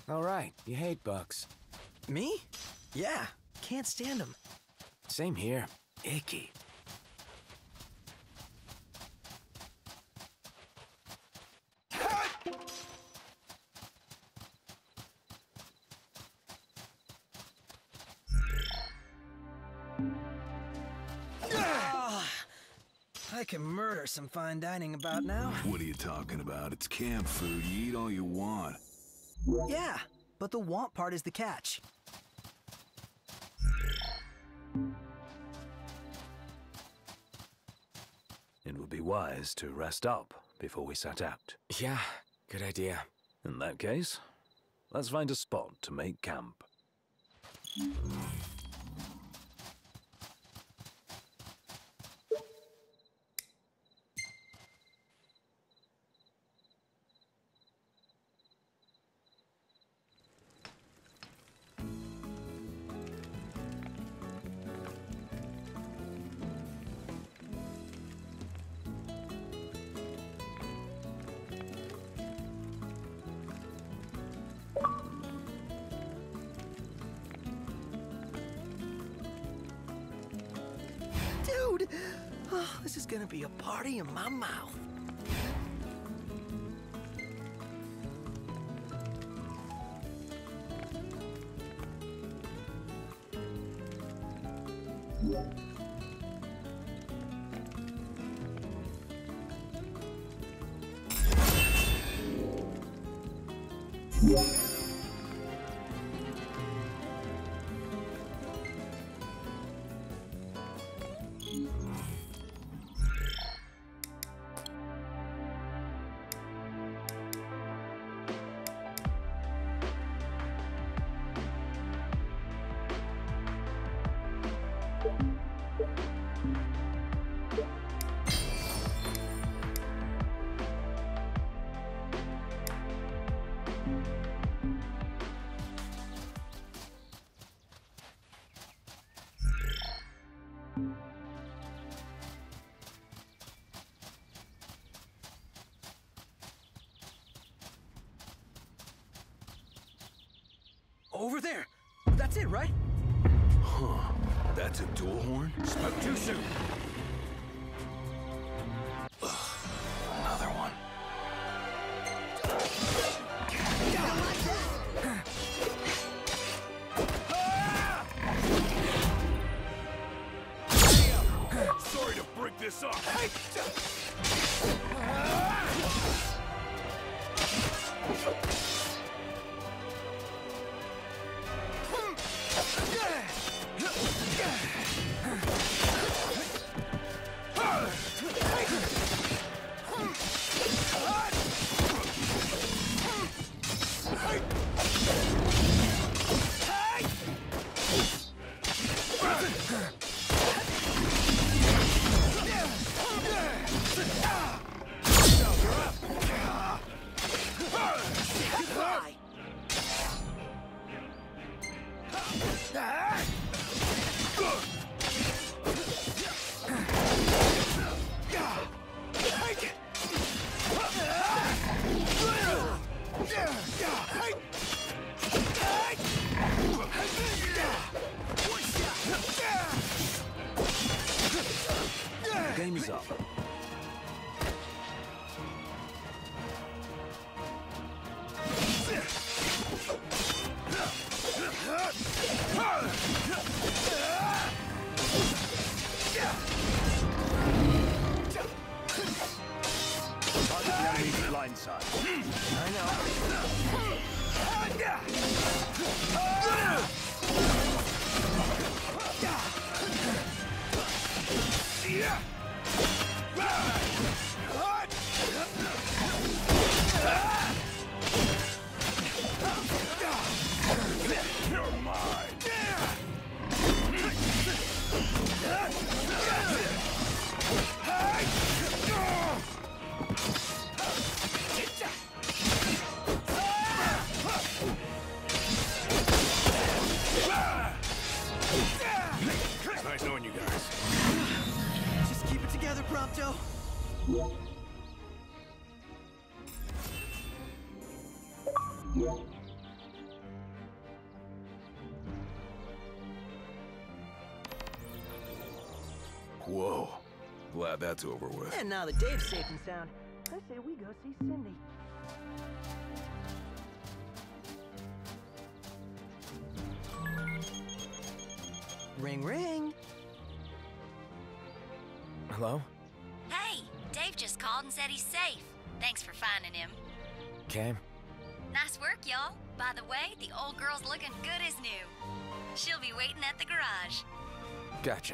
All right, you hate bugs. Me? Yeah, can't stand them. Same here. Icky. I can murder some fine dining about now. What are you talking about? It's camp food. You eat all you want. Yeah, but the want part is the catch. It would be wise to rest up before we set out. Yeah, good idea. In that case, let's find a spot to make camp. Dude, this is gonna be a party in my mouth. Over there. That's it, right? Huh. That's a dual horn? Spoke too soon. Another one. Sorry to break this up. Game is up. Target the enemy's blind side. I know. You're mine. It's nice knowing you guys. Just keep it together, Prompto. Whoa. Glad that's over with. And now that Dave's safe and sound, I say we go see Cindy. Ring, ring. Hello? Hey, Dave just called and said he's safe. Thanks for finding him. Okay. Nice work, y'all. By the way, the old girl's looking good as new. She'll be waiting at the garage. Gotcha.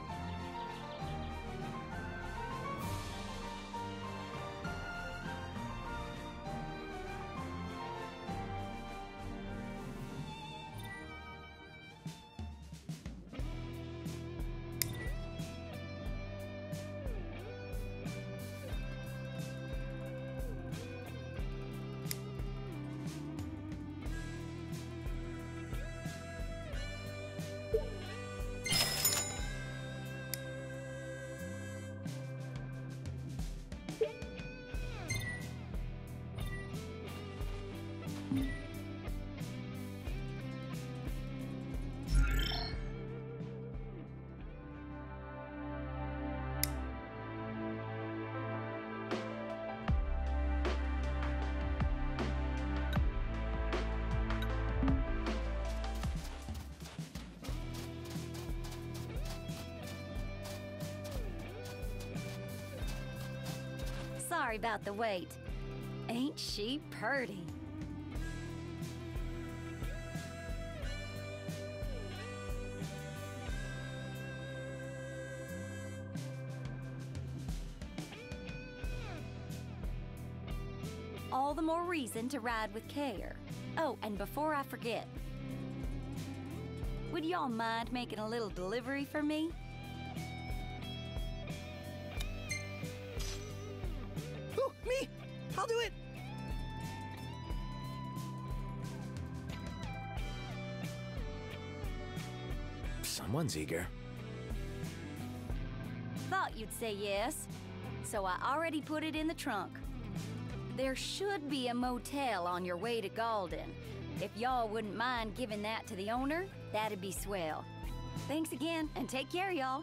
Sorry about the wait. Ain't she purty? All the more reason to ride with care. Oh, and before I forget, would y'all mind making a little delivery for me? Ooh, me! I'll do it! Someone's eager. Thought you'd say yes, so I already put it in the trunk. There should be a motel on your way to Galden. If y'all wouldn't mind giving that to the owner, that'd be swell. Thanks again, and take care, y'all.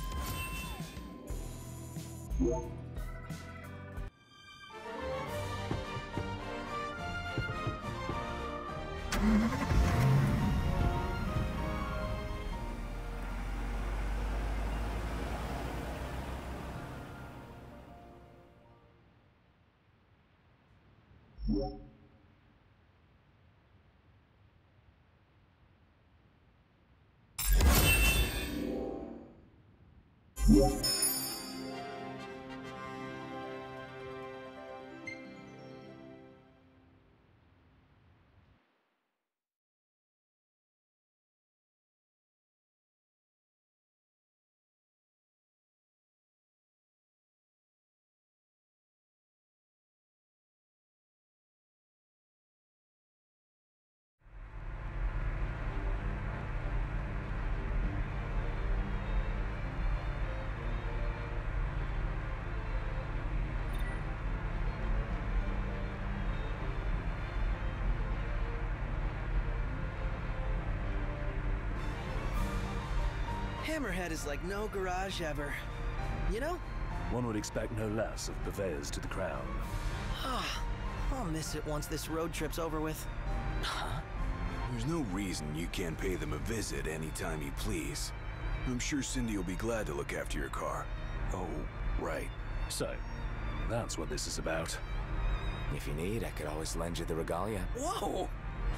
Hammerhead is like no garage ever. You know? One would expect no less of purveyors to the crown. I'll miss it once this road trip's over with. There's no reason you can't pay them a visit anytime you please. I'm sure Cindy will be glad to look after your car. Oh, right. So, that's what this is about. If you need, I could always lend you the regalia. Whoa!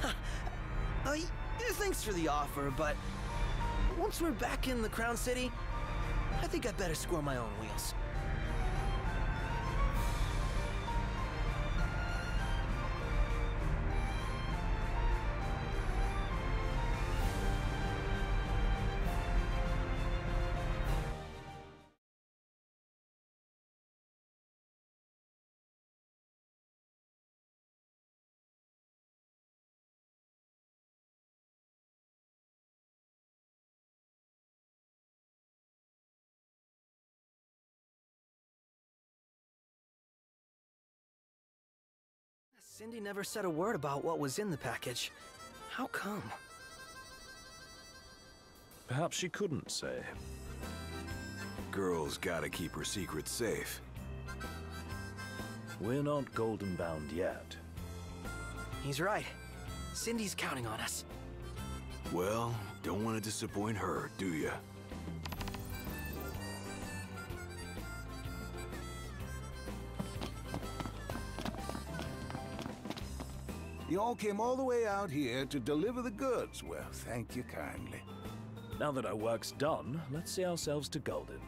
Thanks for the offer, but once we're back in the Crown City, I think I better score my own wheels. Cindy never said a word about what was in the package. How come? Perhaps she couldn't say. girl's gotta keep her secret safe. We're not golden bound yet. He's right. Cindy's counting on us. Well, don't want to disappoint her, do ya? You all came all the way out here to deliver the goods. Well, thank you kindly. Now that our work's done, let's see ourselves to Golden.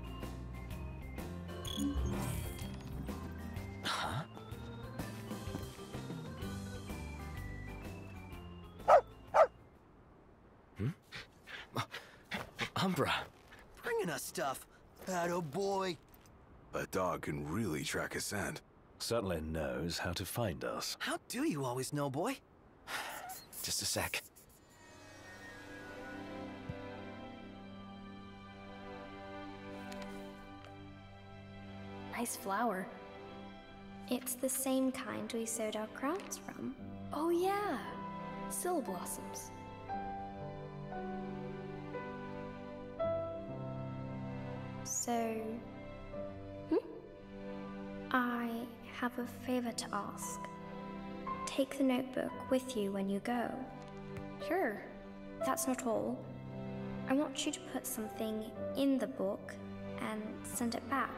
Umbra. Bringing us stuff. Atta boy. A dog can really track a scent. Certainly knows how to find us. How do you always know, boy? Just a sec. Nice flower. It's the same kind we sewed our crowns from. Oh yeah, Syl blossoms. So... I have a favor to ask. Take the notebook with you when you go. Sure. That's not all. I want you to put something in the book and send it back.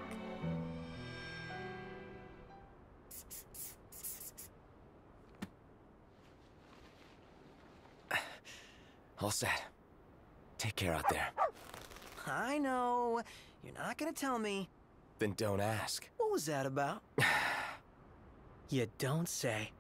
All set. Take care out there. I know. You're not gonna tell me. Then don't ask. What was that about? You don't say.